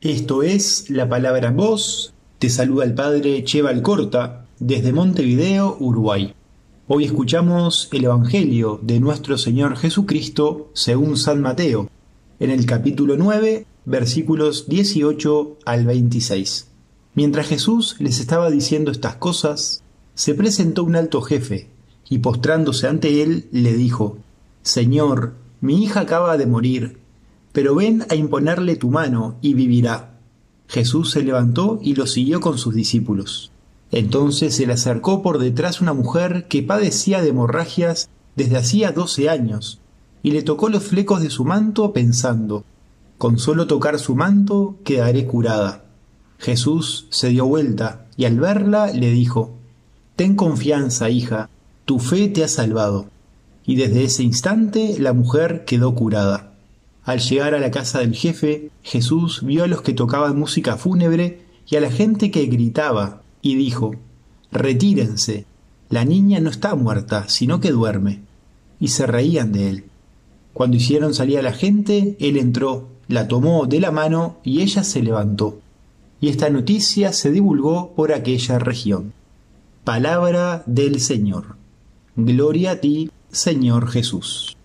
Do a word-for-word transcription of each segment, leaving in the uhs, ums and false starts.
Esto es La Palabra en Voz. Te saluda el padre Cheva Alcorta desde Montevideo, Uruguay. Hoy escuchamos el Evangelio de nuestro Señor Jesucristo según San Mateo, en el capítulo nueve, versículos dieciocho al veintiséis. Mientras Jesús les estaba diciendo estas cosas, se presentó un alto jefe y postrándose ante él le dijo: Señor, mi hija acaba de morir, pero ven a imponerle tu mano y vivirá. Jesús se levantó y lo siguió con sus discípulos. Entonces se le acercó por detrás una mujer que padecía de hemorragias desde hacía doce años, y le tocó los flecos de su manto pensando: con solo tocar su manto quedaré curada. Jesús se dio vuelta y al verla le dijo: Ten confianza, hija, tu fe te ha salvado. Y desde ese instante la mujer quedó curada. Al llegar a la casa del jefe, Jesús vio a los que tocaban música fúnebre y a la gente que gritaba, y dijo: Retírense, la niña no está muerta, sino que duerme. Y se reían de él. Cuando hicieron salir a la gente, él entró, la tomó de la mano y ella se levantó. Y esta noticia se divulgó por aquella región. Palabra del Señor. Gloria a ti, Señor Jesús.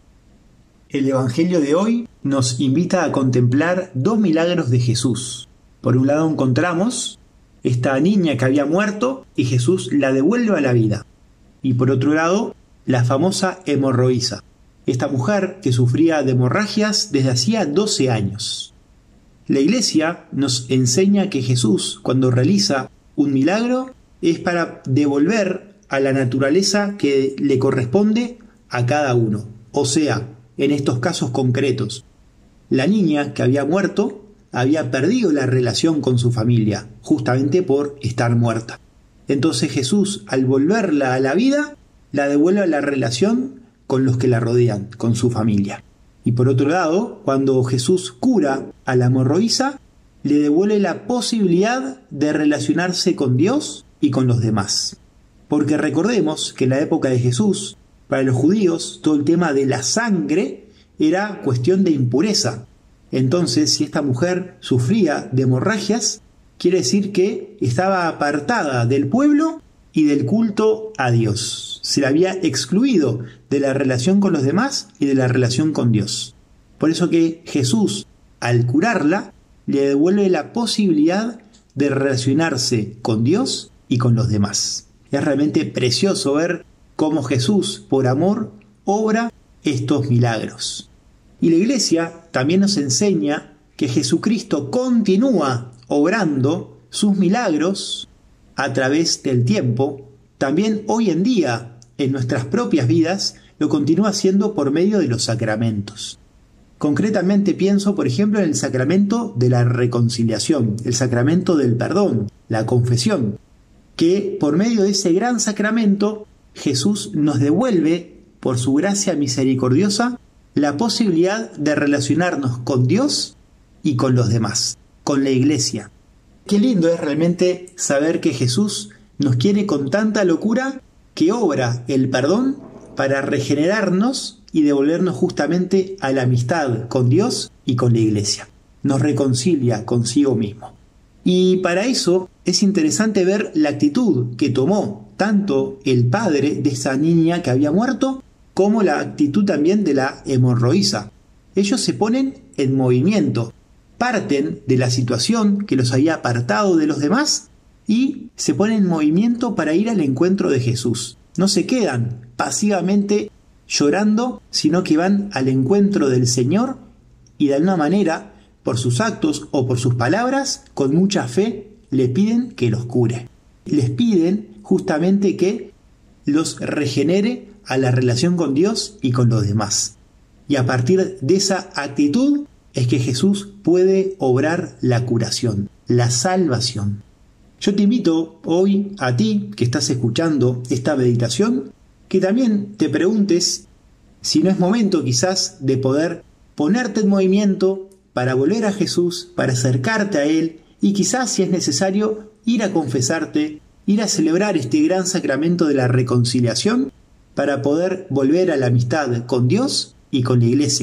El Evangelio de hoy nos invita a contemplar dos milagros de Jesús. Por un lado encontramos esta niña que había muerto y Jesús la devuelve a la vida. Y por otro lado, la famosa hemorroísa, esta mujer que sufría de hemorragias desde hacía doce años. La Iglesia nos enseña que Jesús, cuando realiza un milagro, es para devolver a la naturaleza que le corresponde a cada uno. O sea, en estos casos concretos, la niña que había muerto había perdido la relación con su familia, justamente por estar muerta. Entonces Jesús, al volverla a la vida, la devuelve a la relación con los que la rodean, con su familia. Y por otro lado, cuando Jesús cura a la hemorroísa, le devuelve la posibilidad de relacionarse con Dios y con los demás. Porque recordemos que en la época de Jesús, para los judíos, todo el tema de la sangre era cuestión de impureza. Entonces, si esta mujer sufría de hemorragias, quiere decir que estaba apartada del pueblo y del culto a Dios. Se la había excluido de la relación con los demás y de la relación con Dios. Por eso que Jesús, al curarla, le devuelve la posibilidad de relacionarse con Dios y con los demás. Es realmente precioso ver cómo Jesús, por amor, obra estos milagros. Y la Iglesia también nos enseña que Jesucristo continúa obrando sus milagros a través del tiempo. También hoy en día, en nuestras propias vidas, lo continúa haciendo por medio de los sacramentos. Concretamente pienso, por ejemplo, en el sacramento de la reconciliación, el sacramento del perdón, la confesión, que por medio de ese gran sacramento Jesús nos devuelve, por su gracia misericordiosa, la posibilidad de relacionarnos con Dios y con los demás, con la Iglesia. Qué lindo es realmente saber que Jesús nos quiere con tanta locura que obra el perdón para regenerarnos y devolvernos justamente a la amistad con Dios y con la Iglesia. Nos reconcilia consigo mismo. Y para eso es interesante ver la actitud que tomó tanto el padre de esa niña que había muerto como la actitud también de la hemorroísa. Ellos se ponen en movimiento, parten de la situación que los había apartado de los demás y se ponen en movimiento para ir al encuentro de Jesús. No se quedan pasivamente llorando, sino que van al encuentro del Señor y de alguna manera, por sus actos o por sus palabras, con mucha fe, le piden que los cure. Les piden justamente que los regenere a la relación con Dios y con los demás. Y a partir de esa actitud es que Jesús puede obrar la curación, la salvación. Yo te invito hoy a ti que estás escuchando esta meditación, que también te preguntes si no es momento quizás de poder ponerte en movimiento para volver a Jesús, para acercarte a Él y quizás si es necesario ir a confesarte, ir a celebrar este gran sacramento de la reconciliación para poder volver a la amistad con Dios y con la Iglesia.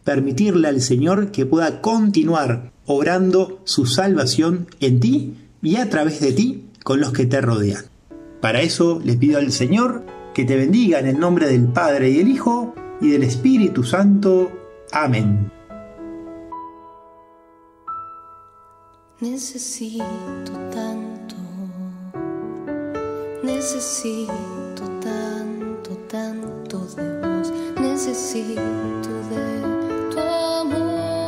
permitirle al Señor que pueda continuar obrando su salvación en ti y a través de ti con los que te rodean. Para eso le pido al Señor que te bendiga en el nombre del Padre y del Hijo y del Espíritu Santo. Amén. Necesito tanto, necesito tanto, tanto de vos, necesito de tu amor.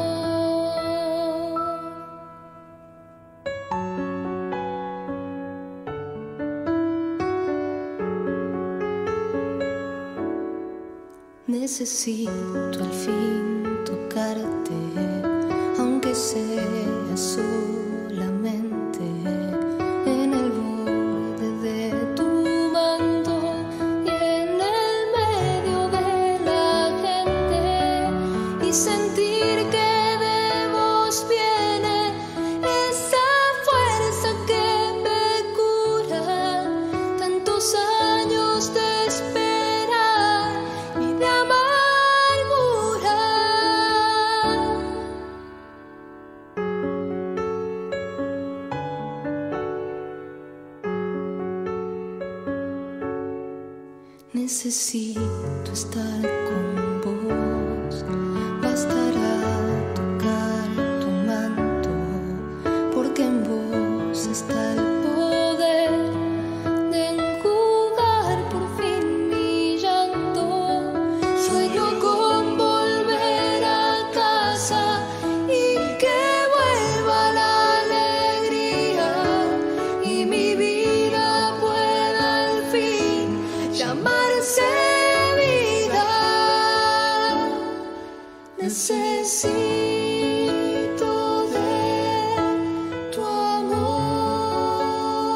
Necesito al fin tocarte, aunque sea solamente en el borde de tu manto y en el medio de la gente, y sentir que de vos viene esa fuerza que me cura tantos años de esperar y de amargura. Necesito estar con vos, bastará tocar tu manto, porque en vos está el poder de enjugar por fin mi llanto. Sueño con volver a casa y que vuelva la alegría y mi vida pueda al fin llamarse vida. Necesito de tu amor.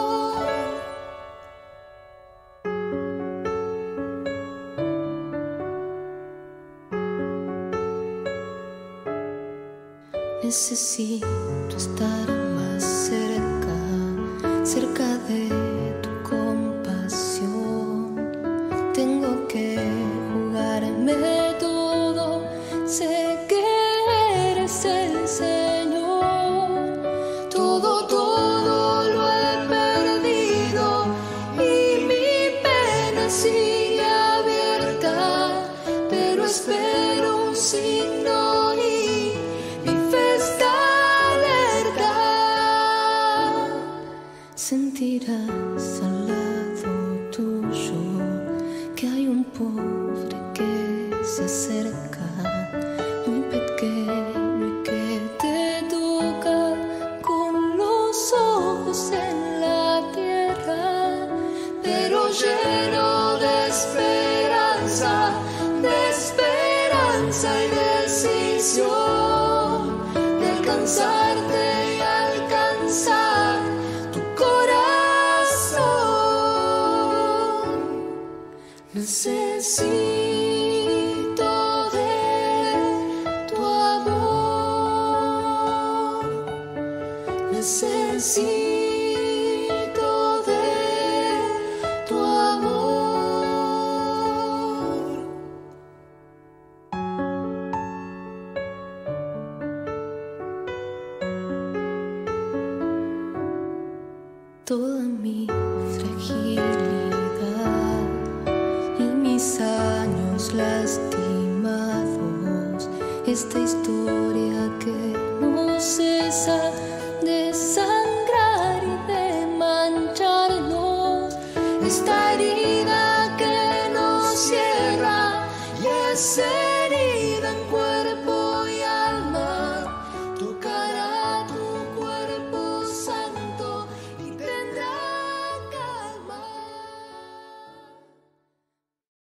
Necesito estar más cerca, cerca de tu compasión. Tengo que jugarme todo, sé que eres el Señor. Todo, todo lo he perdido y mi pena sigue abierta, pero espero un signo y mi fe está alerta. Sentirás al lado tuyo que hay un pobre que se acerca, muy pequeño y que te toca con los ojos en la tierra, pero lleno de esperanza, de esperanza y decisión de alcanzarte y alcanzar tu corazón. Necesito de tu amor. Necesito de tu amor. Toda mi fragilidad y mis años lastimados, esta historia que no cesa de sangrar y de mancharnos, esta herida que nos cierra y ese